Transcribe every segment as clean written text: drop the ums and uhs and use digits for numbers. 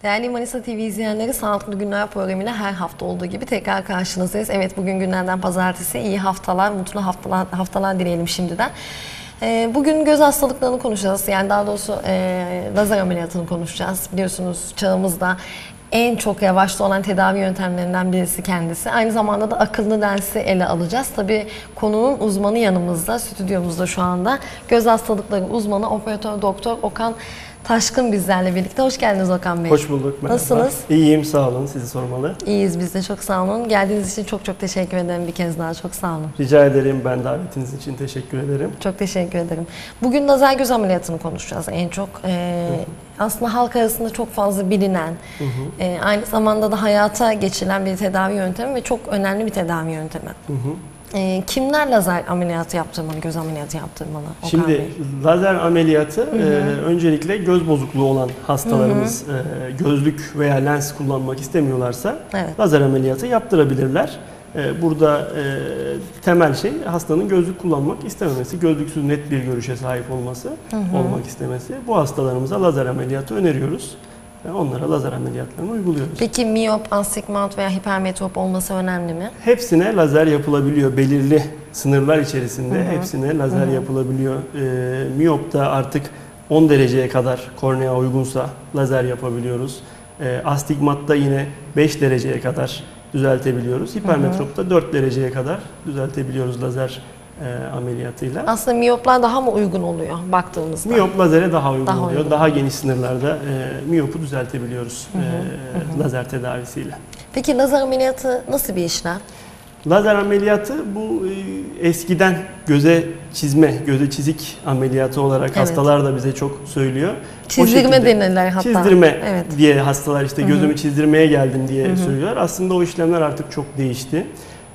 Değerli Manisa TV izleyenleri, Sağlıklı Günler programıyla her hafta olduğu gibi tekrar karşınızdayız. Evet, bugün günlerden pazartesi. İyi haftalar, mutlu haftalar dileyelim şimdiden. Bugün göz hastalıklarını konuşacağız. Yani daha doğrusu lazer ameliyatını konuşacağız. Biliyorsunuz çağımızda en çok revaçta olan tedavi yöntemlerinden birisi kendisi. Aynı zamanda da akıllı lensi ele alacağız. Tabii konunun uzmanı yanımızda, stüdyomuzda şu anda. Göz hastalıkları uzmanı operatör doktor Okan Taşkın bizlerle birlikte. Hoş geldiniz Okan Bey. Hoş bulduk. Merhaba. Nasılsınız? İyiyim, sağ olun. Sizi sormalı. İyiyiz biz de, çok sağ olun. Geldiğiniz için çok teşekkür ederim bir kez daha. Çok sağ olun. Rica ederim. Ben davetiniz için teşekkür ederim. Çok teşekkür ederim. Bugün lazer göz ameliyatını konuşacağız en çok. Aslında halk arasında çok fazla bilinen, aynı zamanda da hayata geçirilen bir tedavi yöntemi ve çok önemli bir tedavi yöntemi. Kimler lazer ameliyatı yaptırmalı, göz ameliyatı yaptırmalı? Okan Şimdi Bey? lazer ameliyatı öncelikle göz bozukluğu olan hastalarımız gözlük veya lens kullanmak istemiyorlarsa Evet. lazer ameliyatı yaptırabilirler. Burada temel şey hastanın gözlük kullanmak istememesi, gözlüksüz net bir görüşe sahip olması, olmak istemesi. Bu hastalarımıza lazer ameliyatı öneriyoruz. Onlara lazer ameliyatlarını uyguluyoruz. Peki miyop, astigmat veya hipermetrop olması önemli mi? Hepsine lazer yapılabiliyor. Belirli sınırlar içerisinde hepsine lazer yapılabiliyor. Miyopta artık 10 dereceye kadar kornea uygunsa lazer yapabiliyoruz. Astigmatta yine 5 dereceye kadar düzeltebiliyoruz. Hipermetropta 4 dereceye kadar düzeltebiliyoruz lazer ameliyatıyla. Aslında miyoplar daha mı uygun oluyor baktığımızda? Miyop lazere daha uygun Daha oluyor. uygun. Daha geniş sınırlarda miyopu düzeltebiliyoruz lazer tedavisiyle. Peki lazer ameliyatı nasıl bir işlem? Lazer ameliyatı bu eskiden göze çizme, göze çizik ameliyatı olarak Evet. hastalar da bize çok söylüyor. O Çizdirme şekilde denirler hatta. Çizdirme Evet. diye hastalar işte gözümü çizdirmeye geldim diye söylüyorlar. Aslında o işlemler artık çok değişti.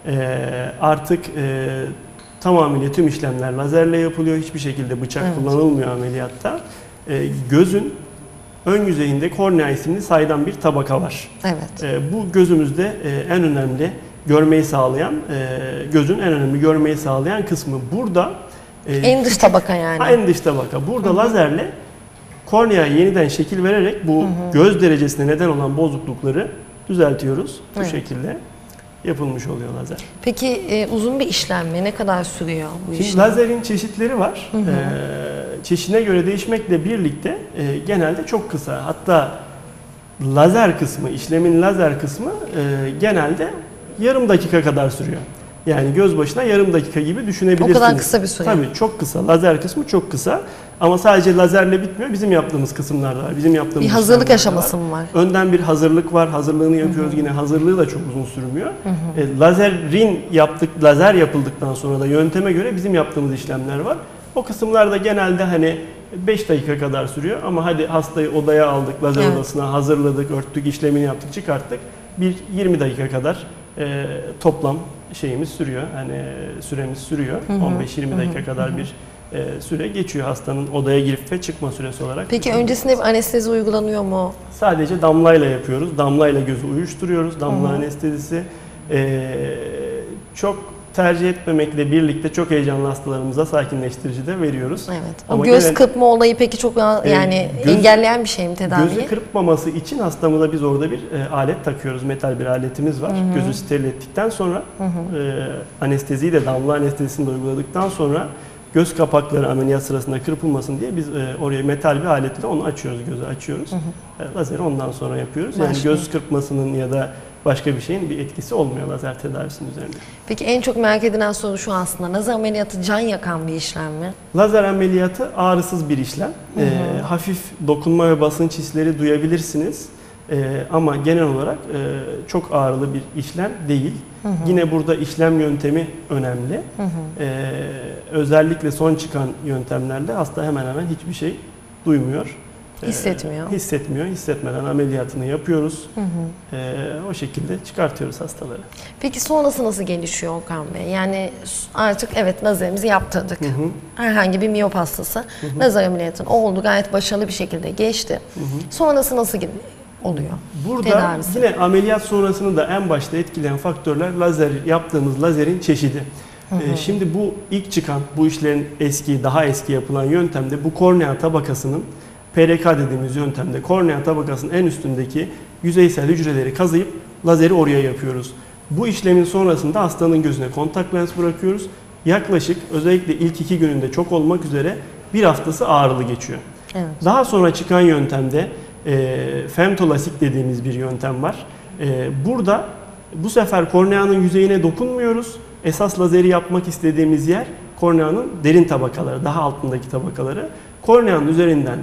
Artık tamamıyla tüm işlemler lazerle yapılıyor. Hiçbir şekilde bıçak kullanılmıyor ameliyatta. Gözün ön yüzeyinde kornea isimli saydam bir tabaka var. Evet. Bu gözümüzde en önemli görmeyi sağlayan, gözün en önemli görmeyi sağlayan kısmı. Burada En dış tabaka yani. en dış tabaka. Burada lazerle korneaya yeniden şekil vererek bu göz derecesine neden olan bozuklukları düzeltiyoruz. Bu Evet. şekilde yapılmış oluyor lazer. Peki uzun bir işlem mi? Ne kadar sürüyor bu Şimdi işlem? lazerin çeşitleri var. Çeşidine göre değişmekle birlikte genelde çok kısa. Hatta lazer kısmı, işlemin lazer kısmı genelde yarım dakika kadar sürüyor. Yani göz başına yarım dakika gibi düşünebilirsiniz. O kadar kısa bir süre. Tabii çok kısa. Lazer kısmı çok kısa. Ama sadece lazerle bitmiyor. Bizim yaptığımız kısımlar da var. Bizim yaptığımız Bir hazırlık işlemler de aşaması mı var? Önden bir hazırlık var. Hazırlığını yapıyoruz. Yine hazırlığı da çok uzun sürmüyor. Lazer yapıldıktan sonra da yönteme göre bizim yaptığımız işlemler var. O kısımlarda genelde hani 5 dakika kadar sürüyor ama hadi hastayı odaya aldık, lazer odasına hazırladık, örttük, işlemini yaptık, çıkarttık. 20 dakika kadar toplam şeyimiz sürüyor. Hani süremiz sürüyor. 15-20 dakika kadar bir süre geçiyor hastanın odaya girip ve çıkma süresi olarak. Peki öncesinde bir anestezi uygulanıyor mu? Sadece damlayla yapıyoruz. Damlayla gözü uyuşturuyoruz. Damla anestezisi. Çok tercih etmemekle birlikte çok heyecanlı hastalarımıza sakinleştirici de veriyoruz. Evet. O Ama göz genel- kırpma olayı peki çok yani engelleyen bir şey mi tedaviyi? Gözü kırpmaması için hastamıza biz orada bir alet takıyoruz. Metal bir aletimiz var. Gözü steril ettikten sonra anesteziyi de damla anestezisini de uyguladıktan sonra göz kapakları ameliyat sırasında kırpılmasın diye biz oraya metal bir aletle onu açıyoruz, gözü açıyoruz. Lazeri ondan sonra yapıyoruz. Yani Başlıyor. göz kırpmasının ya da başka bir şeyin bir etkisi olmuyor lazer tedavisinin üzerinde. Peki en çok merak edilen soru şu aslında. Lazer ameliyatı can yakan bir işlem mi? Lazer ameliyatı ağrısız bir işlem. Hafif dokunma ve basınç hisleri duyabilirsiniz. Ama genel olarak çok ağrılı bir işlem değil. Yine burada işlem yöntemi önemli. Özellikle son çıkan yöntemlerde hasta hemen hemen hiçbir şey duymuyor. Hissetmiyor. Hissetmiyor. Hissetmeden ameliyatını yapıyoruz. O şekilde çıkartıyoruz hastaları. Peki sonrası nasıl gelişiyor Okan Bey? Yani artık evet lazerimizi yaptırdık. Herhangi bir miyop hastası lazer ameliyatını oldu, gayet başarılı bir şekilde geçti. Sonrası nasıl oluyor? Burada Tedavisi. yine ameliyat sonrasını da en başta etkileyen faktörler yaptığımız lazerin çeşidi. Şimdi bu ilk çıkan, bu işlerin daha eski yapılan yöntemde bu kornea tabakasının PRK dediğimiz yöntemde kornea tabakasının en üstündeki yüzeysel hücreleri kazıyıp lazeri oraya yapıyoruz. Bu işlemin sonrasında hastanın gözüne kontak lens bırakıyoruz. Yaklaşık özellikle ilk 2 gününde çok olmak üzere bir haftası ağrılı geçiyor. Evet. Daha sonra çıkan yöntemde femtolasik dediğimiz bir yöntem var. Burada bu sefer korneanın yüzeyine dokunmuyoruz. Esas lazeri yapmak istediğimiz yer korneanın derin tabakaları, daha altındaki tabakaları. Korneanın üzerinden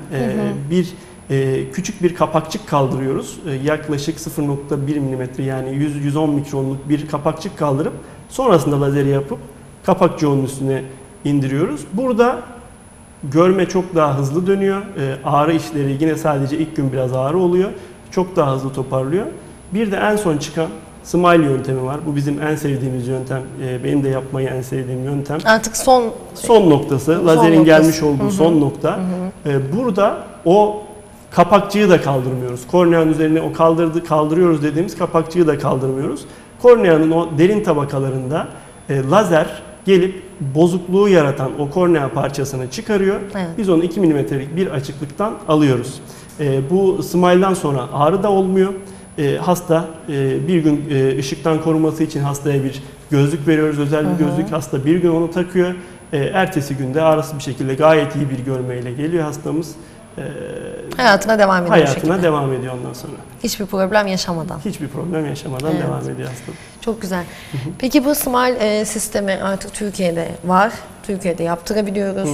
küçük bir kapakçık kaldırıyoruz. Yaklaşık 0.1 mm yani 100-110 mikronluk bir kapakçık kaldırıp sonrasında lazeri yapıp kapakçığın üstüne indiriyoruz. Burada görme çok daha hızlı dönüyor. Ağrı işleri yine sadece ilk gün biraz ağrı oluyor. Çok daha hızlı toparlıyor. Bir de en son çıkan Smile yöntemi var. Bu bizim en sevdiğimiz yöntem. Benim de yapmayı en sevdiğim yöntem. Artık son noktası. Lazerin gelmiş olduğu son nokta. Burada o kapakçığı da kaldırmıyoruz. Korneanın üzerine o kaldırıyoruz dediğimiz kapakçığı da kaldırmıyoruz. Korneanın o derin tabakalarında lazer gelip bozukluğu yaratan o kornea parçasını çıkarıyor. Evet. Biz onu 2 mm'lik bir açıklıktan alıyoruz. Bu Smile'dan sonra ağrı da olmuyor. Hasta bir gün ışıktan koruması için hastaya bir gözlük veriyoruz. Özel bir gözlük. Hasta bir gün onu takıyor. Ertesi günde ağrısız bir şekilde gayet iyi bir görmeyle geliyor hastamız. Hayatına devam ediyor. Hayatına devam ediyor ondan sonra. Hiçbir problem yaşamadan. Hiçbir problem yaşamadan Evet. devam ediyor hasta. Çok güzel. Peki bu Smile sistemi artık Türkiye'de var. Türkiye'de yaptırabiliyoruz.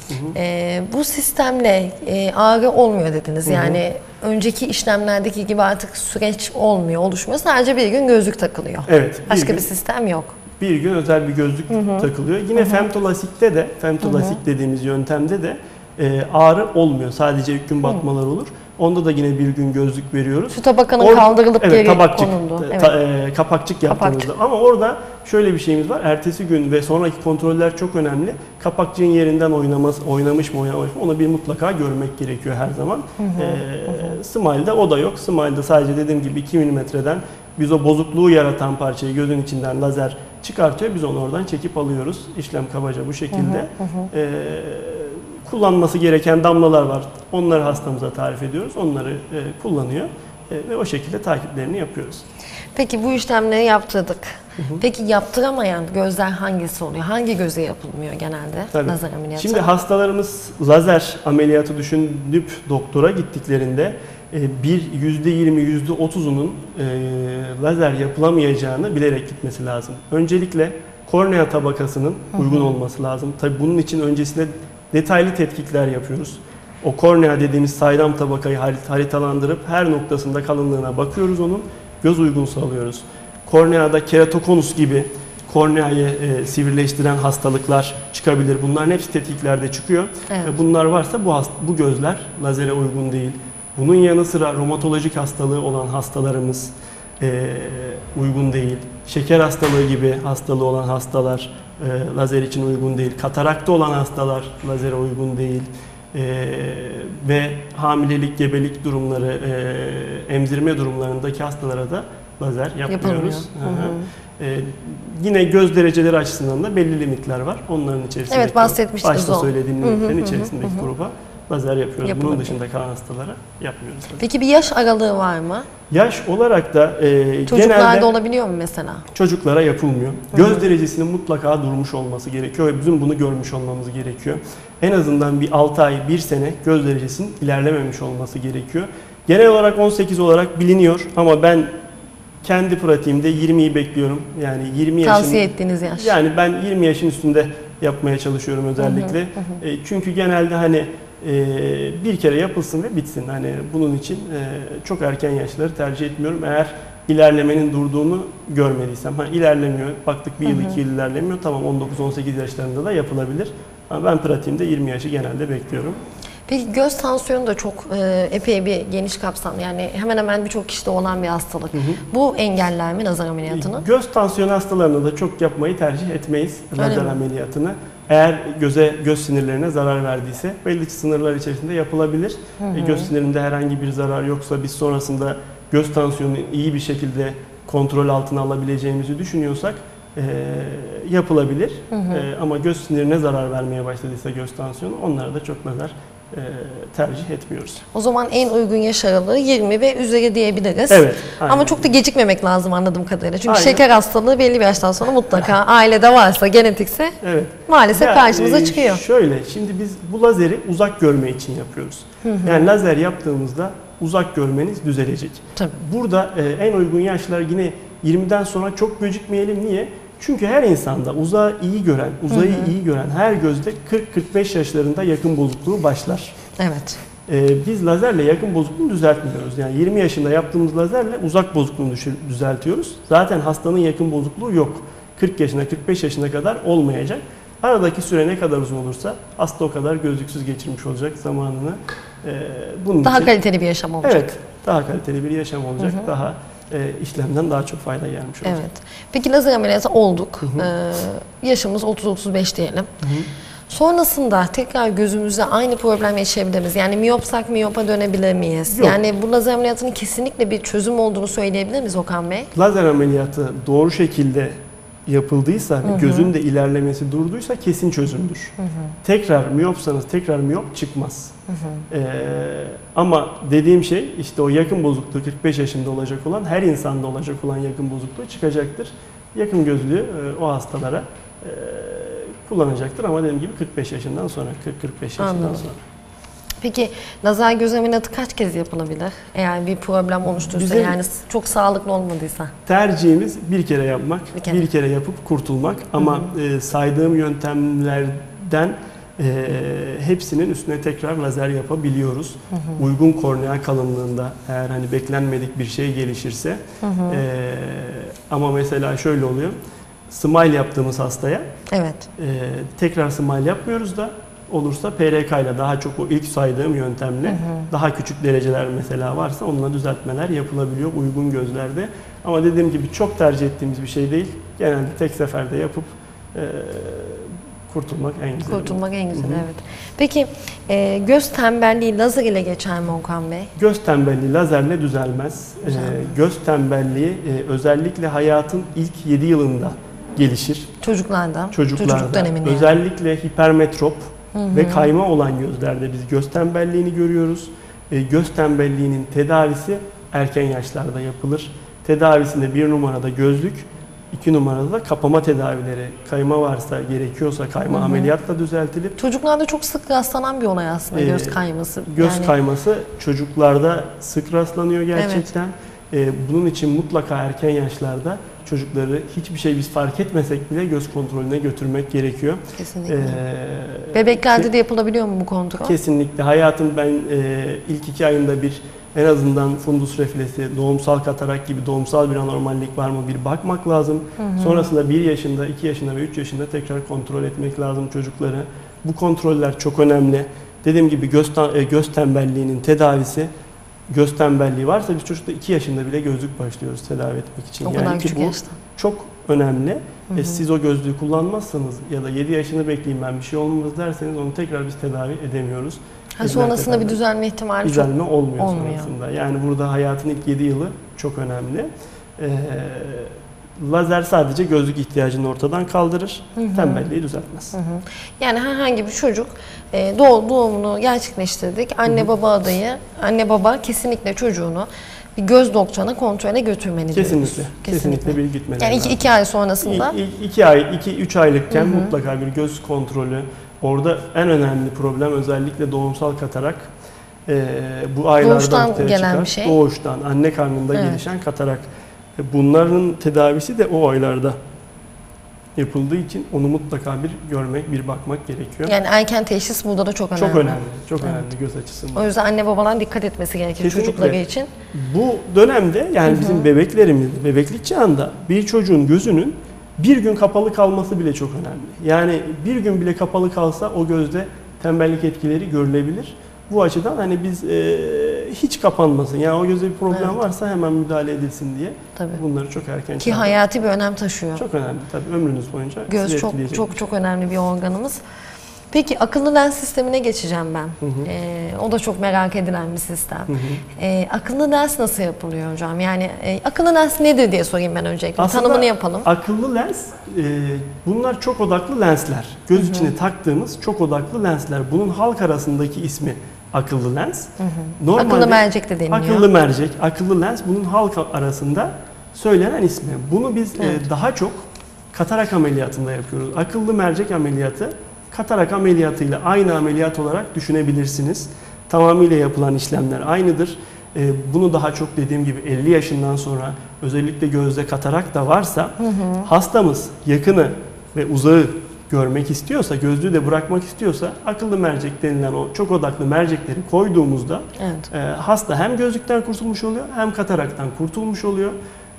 Bu sistemle ağrı olmuyor dediniz. Yani önceki işlemlerdeki gibi artık süreç oluşmuyor. Sadece bir gün gözlük takılıyor. Evet. Başka bir sistem yok. Bir gün özel bir gözlük takılıyor. Yine femtolasikte de, femtolasik dediğimiz yöntemde de ağrı olmuyor. Sadece ilk gün batmalar olur. Onda da yine bir gün gözlük veriyoruz. Şu tabakanın kaldırılıp geri konuldu. Kapakçık yaptığımızda. Ama orada şöyle bir şeyimiz var. Ertesi gün ve sonraki kontroller çok önemli. Kapakçığın yerinden oynamış mı onu bir mutlaka görmek gerekiyor her zaman. Smile'de o da yok. Smile'de sadece dediğim gibi 2 mm'den biz o bozukluğu yaratan parçayı gözün içinden lazer çıkartıyor. Biz onu oradan çekip alıyoruz. İşlem kabaca bu şekilde. Kullanması gereken damlalar var. Onları hastamıza tarif ediyoruz. Onları kullanıyor ve o şekilde takiplerini yapıyoruz. Peki bu işlemleri yaptırdık. Peki yaptıramayan gözler hangisi oluyor? Hangi göze yapılmıyor genelde Tabii. lazer ameliyatı? Şimdi hastalarımız lazer ameliyatı düşünüp doktora gittiklerinde %20, %30'unun lazer yapılamayacağını bilerek gitmesi lazım. Öncelikle kornea tabakasının uygun olması lazım. Tabii bunun için öncesinde detaylı tetkikler yapıyoruz. O kornea dediğimiz saydam tabakayı haritalandırıp her noktasında kalınlığına bakıyoruz onun. Göz uygunsa alıyoruz. Korneada keratokonus gibi korneayı sivrileştiren hastalıklar çıkabilir. Bunların hepsi tetkiklerde çıkıyor. Evet. Bunlar varsa bu gözler lazere uygun değil. Bunun yanı sıra romatolojik hastalığı olan hastalarımız uygun değil. Şeker hastalığı gibi hastalığı olan hastalar lazer için uygun değil. Katarakta olan hastalar lazere uygun değil. Ve hamilelik, gebelik durumları, emzirme durumlarındaki hastalara da lazer yapmıyoruz. Yine göz dereceleri açısından da belli limitler var. Onların içerisinde evet, bahsetmiştiniz başta o. söylediğim limitlerin içerisindeki gruba lazer yapıyoruz. Bunun dışında kalan hastalara yapmıyoruz. Peki bir yaş aralığı var mı? Yaş olarak da Çocuklarda genelde olabiliyor mu mesela? çocuklara yapılmıyor. Göz derecesinin mutlaka durmuş olması gerekiyor ve bizim bunu görmüş olmamız gerekiyor. En azından bir 6 ay, 1 sene göz derecesinin ilerlememiş olması gerekiyor. Genel olarak 18 olarak biliniyor ama ben kendi pratiğimde 20'yi bekliyorum. Yani 20 yaşın Tavsiye ettiğiniz yaş. Yani ben 20 yaşın üstünde yapmaya çalışıyorum özellikle. Çünkü genelde hani bir kere yapılsın ve bitsin. Hani bunun için çok erken yaşları tercih etmiyorum. Eğer ilerlemenin durduğunu görmediysem, ilerlemiyor, baktık 1 yıl 2 yıl ilerlemiyor, tamam 19-18 yaşlarında da yapılabilir. Ama ben pratiğimde 20 yaşı genelde bekliyorum. Peki göz tansiyonu da çok epey bir geniş kapsamlı. Yani hemen hemen birçok kişide olan bir hastalık. Bu engeller mi lazer ameliyatını? Göz tansiyonu hastalarında da çok yapmayı tercih etmeyiz lazer mi? ameliyatını. Eğer göz sinirlerine zarar verdiyse belli sınırlar içerisinde yapılabilir. Göz sinirinde herhangi bir zarar yoksa biz sonrasında göz tansiyonunu iyi bir şekilde kontrol altına alabileceğimizi düşünüyorsak yapılabilir. Ama göz sinirine zarar vermeye başladıysa göz tansiyonu onlara da çok lazer tercih etmiyoruz. O zaman en uygun yaş aralığı 20 ve üzeri diyebiliriz. Evet. Aynen. Ama çok da gecikmemek lazım anladığım kadarıyla. Çünkü Aynen. şeker hastalığı belli bir yaştan sonra mutlaka ailede varsa, genetikse Evet. maalesef Ya, karşımıza çıkıyor. Şöyle, şimdi biz bu lazeri uzak görme için yapıyoruz. Yani lazer yaptığımızda uzak görmeniz düzelecek. Tabii. Burada en uygun yaşlar yine 20'den sonra çok gecikmeyelim. Niye? Çünkü her insanda uzağı iyi gören, uzayı iyi gören her gözde 40-45 yaşlarında yakın bozukluğu başlar. Evet. Biz lazerle yakın bozukluğunu düzeltmiyoruz. Yani 20 yaşında yaptığımız lazerle uzak bozukluğunu düzeltiyoruz. Zaten hastanın yakın bozukluğu yok. 40 yaşına, 45 yaşına kadar olmayacak. Aradaki süre ne kadar uzun olursa hasta o kadar gözlüksüz geçirmiş olacak zamanını. Bunun Daha için, kaliteli bir yaşam olacak. evet, daha kaliteli bir yaşam olacak. Daha işlemden daha çok fayda gelmiş olacak. Evet. Peki lazer ameliyatı olduk. Yaşımız 30-35 diyelim. Sonrasında tekrar gözümüzde aynı problem yaşayabilir miyiz? Yani miyopsak miyopa dönebilir miyiz? Yok. Yani bu lazer ameliyatının kesinlikle bir çözüm olduğunu söyleyebilir miyiz Okan Bey? Lazer ameliyatı doğru şekilde yapıldıysa ve gözün de ilerlemesi durduysa kesin çözümdür. Tekrar miyopsanız tekrar miyop çıkmaz. Ama dediğim şey işte o yakın bozukluğu 45 yaşında olacak olan her insanda olacak olan yakın bozukluğu çıkacaktır. Yakın gözlüğü o hastalara kullanacaktır ama dediğim gibi 45 yaşından sonra 40-45 yaşından Anladım. sonra. Peki lazer göz ameliyatı kaç kez yapılabilir? Eğer bir problem oluşturursa Bizim- yani çok sağlıklı olmadıysa. Tercihimiz bir kere yapmak, Bir bir kere. kere yapıp kurtulmak ama saydığım yöntemlerden hepsinin üstüne tekrar lazer yapabiliyoruz. Uygun kornea kalınlığında eğer hani beklenmedik bir şey gelişirse ama mesela şöyle oluyor. Smile yaptığımız hastaya Evet. tekrar smile yapmıyoruz da olursa PRK ile daha çok o ilk saydığım yöntemle daha küçük dereceler mesela varsa onunla düzeltmeler yapılabiliyor uygun gözlerde. Ama dediğim gibi çok tercih ettiğimiz bir şey değil. Genelde tek seferde yapıp kurtulmak en güzel. Kurtulmak en güzel, evet. Peki göz tembelliği lazer ile geçer mi Okan Bey? Göz tembelliği lazerle düzelmez. Göz tembelliği özellikle hayatın ilk 7 yılında gelişir. Çocuklarda, çocukluk Çocuklarda döneminde. özellikle hipermetrop ve kayma olan gözlerde biz göz tembelliğini görüyoruz. Göz tembelliğinin tedavisi erken yaşlarda yapılır. Tedavisinde 1 numarada gözlük, 2 numarada da kapama tedavileri. Kayma varsa, gerekiyorsa kayma ameliyatla düzeltilip Çocuklarda çok sık rastlanan bir olay aslında göz kayması. göz Yani kayması çocuklarda sık rastlanıyor gerçekten. Bunun için mutlaka erken yaşlarda çocukları hiçbir şey biz fark etmesek bile göz kontrolüne götürmek gerekiyor. kesinlikle. Bebeklerde de yapılabiliyor mu bu kontrol? Kesinlikle. Hayatın ben ilk 2 ayında bir en azından fundus refleksi, doğumsal katarak gibi doğumsal bir anormallik var mı bir bakmak lazım. Sonrasında 1 yaşında, 2 yaşında ve 3 yaşında tekrar kontrol etmek lazım çocukları. Bu kontroller çok önemli. Dediğim gibi göz tembelliğinin tedavisi, göz tembelliği varsa biz çocukta 2 yaşında bile gözlük başlıyoruz tedavi etmek için. O kadar ki küçük bu yaşta. çok önemli. Siz o gözlüğü kullanmazsanız ya da 7 yaşını bekleyeyim ben bir şey olmaz derseniz onu tekrar biz tedavi edemiyoruz. Sonrasında bir düzelme ihtimali çok düzelme olmuyor olmuyor. sonrasında. Yani burada hayatın ilk 7 yılı çok önemli. Lazer sadece gözlük ihtiyacını ortadan kaldırır, tembelliği düzeltmez. Yani herhangi bir çocuk doğumunu gerçekleştirdik. Anne baba adayı, anne baba kesinlikle çocuğunu bir göz doktoruna kontrole götürmeli diyoruz. Kesinlikle. Kesinlikle bir gitmeleri Yani lazım. 2 ay sonrasında 3 aylıkken mutlaka bir göz kontrolü. Orada en önemli problem özellikle doğumsal katarak. Bu aylarda Doğuştan ortaya gelen çıkar. bir şey. Doğuştan, anne karnında Evet. gelişen katarak. Bunların tedavisi de o aylarda yapıldığı için onu mutlaka bir görmek, bir bakmak gerekiyor. yani erken teşhis burada da çok önemli. Çok önemli, çok önemli göz açısından. O yüzden anne babalar dikkat etmesi gerekir Kesinlikle. çocukları için. Bu dönemde yani bizim bebeklerimiz, bebeklik çağında bir çocuğun gözünün bir gün kapalı kalması bile çok önemli. Yani bir gün bile kapalı kalsa o gözde tembellik etkileri görülebilir. Bu açıdan hani biz hiç kapanmasın. Yani o gözde bir problem varsa hemen müdahale edilsin diye. Tabii. Bunları çok erken Ki hayati bir önem taşıyor. çok önemli tabii ömrünüz boyunca Göz sizi çok etkileyecek çok bir şey. çok önemli bir organımız. Peki akıllı lens sistemine geçeceğim ben. O da çok merak edilen bir sistem. Akıllı lens nasıl yapılıyor hocam? Yani akıllı lens nedir diye sorayım ben öncelikle. Aslında Tanımını yapalım. Akıllı lens, bunlar çok odaklı lensler. Göz içine taktığımız çok odaklı lensler. Bunun halk arasındaki ismi akıllı lens. Normalde, akıllı mercek de deniliyor. Akıllı mercek, akıllı lens bunun halk arasında söylenen ismi. Bunu biz daha çok katarak ameliyatında yapıyoruz. Akıllı mercek ameliyatı katarak ameliyatıyla aynı ameliyat olarak düşünebilirsiniz. Tamamıyla yapılan işlemler aynıdır. Bunu daha çok dediğim gibi 50 yaşından sonra özellikle gözde katarak da varsa hastamız yakını ve uzağı görmek istiyorsa, gözlüğü de bırakmak istiyorsa akıllı mercek denilen o çok odaklı mercekleri koyduğumuzda hasta hem gözlükten kurtulmuş oluyor hem kataraktan kurtulmuş oluyor.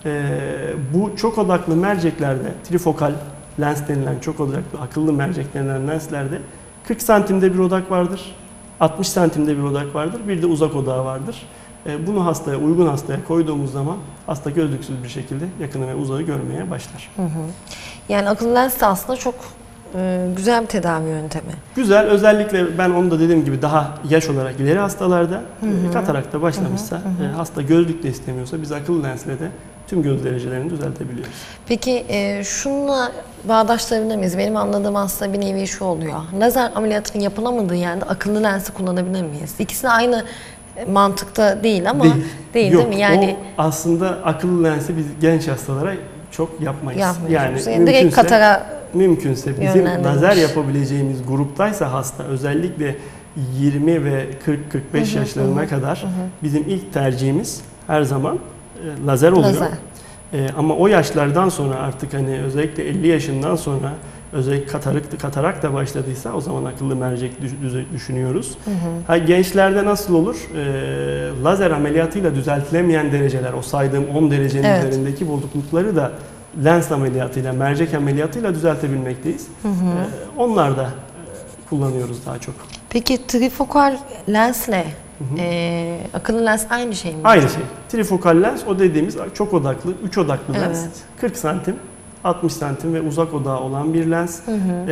Bu çok odaklı merceklerde trifokal lens denilen çok odaklı akıllı mercek denilen lenslerde 40 santimde bir odak vardır, 60 santimde bir odak vardır, bir de uzak odağı vardır. Bunu hastaya, uygun hastaya koyduğumuz zaman hasta gözlüksüz bir şekilde yakını ve uzağı görmeye başlar. Yani akıllı lens de aslında çok güzel bir tedavi yöntemi. Güzel, özellikle ben onu da dediğim gibi daha yaş olarak ileri hastalarda katarakta başlamışsa, hasta gözlük de istemiyorsa biz akıllı lensle de tüm göz derecelerini düzeltebiliyoruz. Peki şununla bağdaştırabilir miyiz? Benim anladığım aslında bir nevi şu oluyor. Lazer ameliyatının yapılamadığı yerde akıllı lensi kullanabilir miyiz? İkisi de aynı mantıkta değil ama değil mi? Yani o aslında akıllı lensi biz genç hastalara çok yapmayız. Yani direkt katara mümkünse bizim lazer yapabileceğimiz gruptaysa hasta özellikle 20 ve 40-45 yaşlarına kadar bizim ilk tercihimiz her zaman lazer oluyor. Ama o yaşlardan sonra artık hani özellikle 50 yaşından sonra özellikle katarak da başladıysa o zaman akıllı mercek düşünüyoruz. Gençlerde nasıl olur? Lazer ameliyatıyla düzeltilemeyen dereceler, o saydığım 10 derecenin üzerindeki bozuklukları da lens ameliyatıyla, mercek ameliyatıyla düzeltebilmekteyiz. Onlar da kullanıyoruz daha çok. Peki trifokal lensle akıllı lens aynı şey mi? Aynı şey. Trifokal lens o dediğimiz çok odaklı, 3 odaklı lens. 40 santim, 60 santim ve uzak odağı olan bir lens.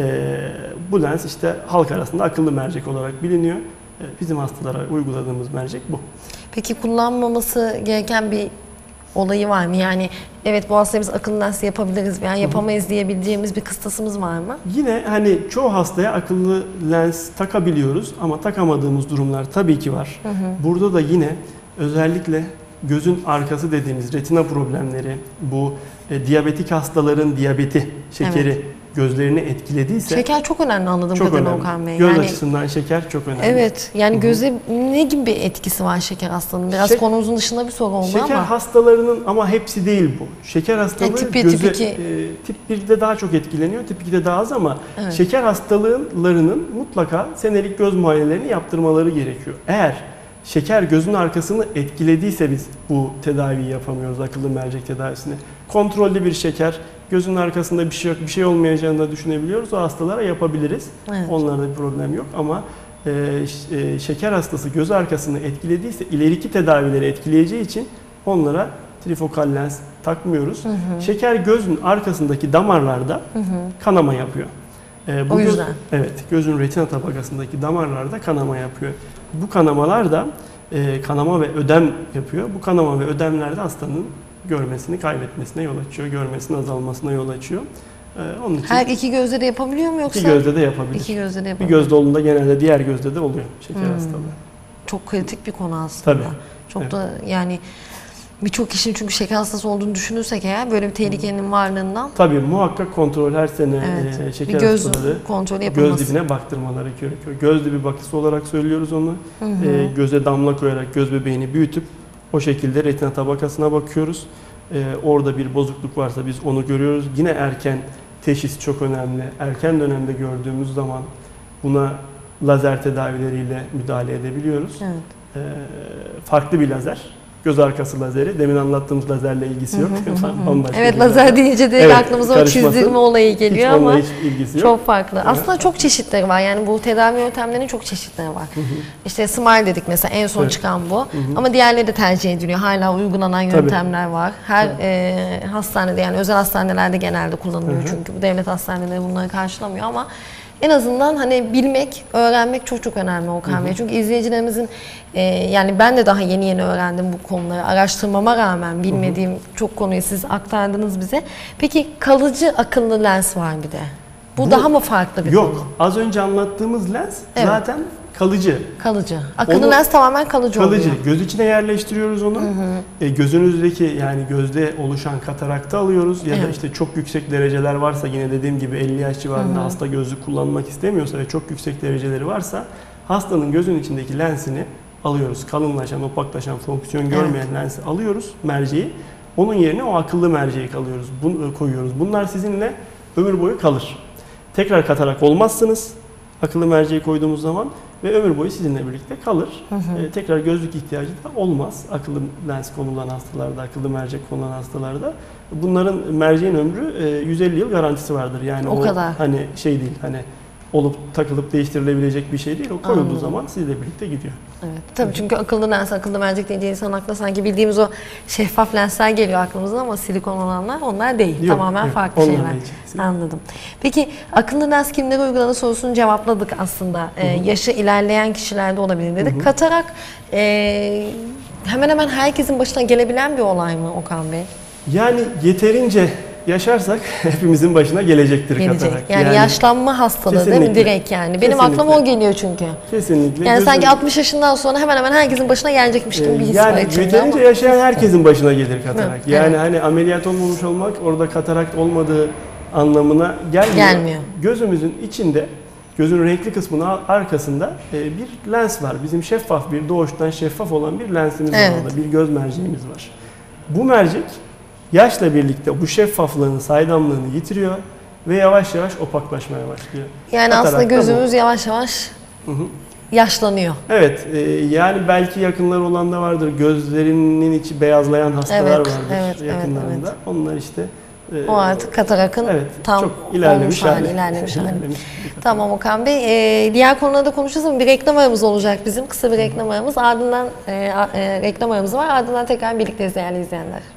Bu lens işte halk arasında akıllı mercek olarak biliniyor. Bizim hastalara uyguladığımız mercek bu. Peki kullanmaması gereken bir olayı var mı? Yani evet bu hastaya biz akıllı lens yapabiliriz veya yapamayız diyebileceğimiz bir kıstasımız var mı? Yine hani çoğu hastaya akıllı lens takabiliyoruz ama takamadığımız durumlar tabii ki var. Burada da yine özellikle gözün arkası dediğimiz retina problemleri, bu diyabetik hastaların diyabeti, şekeri gözlerini etkilediyse... Şeker çok önemli anladığım kadarıyla Okan Bey. Göz açısından şeker çok önemli. Evet, yani göze ne gibi bir etkisi var şeker hastalığının? Biraz konumuzun dışında bir soru oldu ama. Şeker hastalarının ama hepsi değil bu. Şeker hastalığı tip 1, göze, tip 2. Tip 1'de daha çok etkileniyor, tip 2'de daha az ama şeker hastalarının mutlaka senelik göz muayenelerini yaptırmaları gerekiyor. Eğer şeker gözün arkasını etkilediyse biz bu tedaviyi yapamıyoruz, akıllı mercek tedavisini. Kontrollü bir şeker, gözün arkasında bir şey yok, bir şey olmayacağını da düşünebiliyoruz. O hastalara yapabiliriz. Onlarda bir problem yok ama şeker hastası göz arkasını etkilediyse ileriki tedavileri etkileyeceği için onlara trifokal lens takmıyoruz. Şeker gözün arkasındaki damarlarda kanama yapıyor. O yüzden. Evet, gözün retina tabakasındaki damarlarda kanama yapıyor. Bu kanamalar da kanama ve ödem yapıyor. Bu kanama ve ödemler de hastanın görmesini kaybetmesine yol açıyor, görmesinin azalmasına yol açıyor. Onun için her iki gözde de yapabiliyor mu yoksa? İki gözde de yapabilir. İki gözde de bir gözde olduğunda genelde diğer gözde de oluyor şeker hastalığı. Çok kritik bir konu aslında. Tabii. Çok da yani birçok kişinin çünkü şeker hastası olduğunu düşünürsek eğer böyle bir tehlikenin varlığından. Tabii muhakkak kontrol her sene şeker bir göz hastaları kontrolü yapılması. göz dibine baktırmaları gerekiyor. Göz dibi bakısı olarak söylüyoruz onu. Göze damla koyarak göz bebeğini büyütüp o şekilde retina tabakasına bakıyoruz. Orada bir bozukluk varsa biz onu görüyoruz. Yine erken teşhis çok önemli. Erken dönemde gördüğümüz zaman buna lazer tedavileriyle müdahale edebiliyoruz. Farklı bir lazer. Göz arkası lazeri. Demin anlattığımız lazerle ilgisi yok. Evet, lazer deyince direkt aklımıza o çizdirme olayı geliyor ama hiç ilgisi yok. Çok farklı. Aslında çok çeşitleri var. Yani bu tedavi yöntemlerinin çok çeşitleri var. İşte smile dedik mesela en son çıkan bu. Ama diğerleri de tercih ediliyor. Hala uygulanan yöntemler var. Her hastanede yani özel hastanelerde genelde kullanılıyor çünkü bu devlet hastaneleri bunları karşılamıyor ama en azından hani bilmek, öğrenmek çok çok önemli Okan Bey. Çünkü izleyicilerimizin yani ben de daha yeni öğrendim bu konuları. Araştırmama rağmen bilmediğim çok konuyu siz aktardınız bize. Peki kalıcı akıllı lens var bir de. Bu daha mı farklı bir konu? Yok. Az önce anlattığımız lens zaten kalıcı. Kalıcı. Akıllı Onu- lens tamamen kalıcı oluyor. Göz içine yerleştiriyoruz onu. Gözünüzdeki yani gözde oluşan katarakta alıyoruz ya da Evet. işte çok yüksek dereceler varsa, yine dediğim gibi 50 yaş civarında hasta gözlük kullanmak istemiyorsa ve çok yüksek dereceleri varsa hastanın gözün içindeki lensini alıyoruz. Kalınlaşan, opaklaşan, fonksiyon görmeyen lensi alıyoruz, merceği. Onun yerine o akıllı merceği koyuyoruz. Bunlar sizinle ömür boyu kalır. Tekrar katarak olmazsınız akıllı merceği koyduğumuz zaman ve ömür boyu sizinle birlikte kalır. Tekrar gözlük ihtiyacı da olmaz akıllı lens konulan hastalarda, akıllı mercek konulan hastalarda. Bunların merceğin ömrü 150 yıl garantisi vardır. Yani O kadar. hani şey değil, hani olup takılıp değiştirilebilecek bir şey değil. O koyulduğu Anladım. zaman sizle birlikte gidiyor. Evet. Tabii çünkü akıllı lens, akıllı mercek deyince insan aklına sanki bildiğimiz o şeffaf lensler geliyor aklımıza ama silikon olanlar onlar değil. Yok, Tamamen yok. farklı Onlar şeyler. değil. Anladım. Peki akıllı lens kimlere uygulanır sorusunu cevapladık aslında. Yaşı ilerleyen kişilerde olabilir dedik. Katarak hemen hemen herkesin başına gelebilen bir olay mı Okan Bey? Yani yeterince yaşarsak hepimizin başına gelecektir Gelecek. katarak. Yani yaşlanma hastalığı değil mi? Kesinlikle. Direkt yani. Benim Kesinlikle. aklıma o geliyor çünkü. Kesinlikle. Yani sanki Gözün- 60 yaşından sonra hemen hemen herkesin başına gelecekmiş gibi bir his var Yani içimde yeterince ama. yaşayan herkesin başına gelir katarak. Evet. Yani hani ameliyat olmamış olmak orada katarakt olmadığı anlamına Gelmiyor. Gözümüzün içinde, gözün renkli kısmının arkasında bir lens var. Bizim şeffaf bir, doğuştan şeffaf olan bir lensimiz var Evet. orada. Bir göz merceğimiz var. Bu mercek yaşla birlikte bu şeffaflığını, saydamlığını yitiriyor ve yavaş yavaş opaklaşmaya başlıyor. Yani aslında Katarakta bu. gözümüz yavaş yavaş yaşlanıyor. Evet, yani belki yakınları olan da vardır. Gözlerinin içi beyazlayan hastalar Evet, vardır evet, yakınlarında. evet. Onlar işte O artık katarakın evet, tam çok ilerlemiş olmuş hali, hali. ilerlemiş hali. İlerlemiş bir katarak. Tamam Okan Bey. Diğer konularda konuşacağız ama bir reklam aramız olacak bizim. Kısa bir reklam aramız. Ardından reklam aramız var. Ardından tekrar birlikte değerli izleyenler.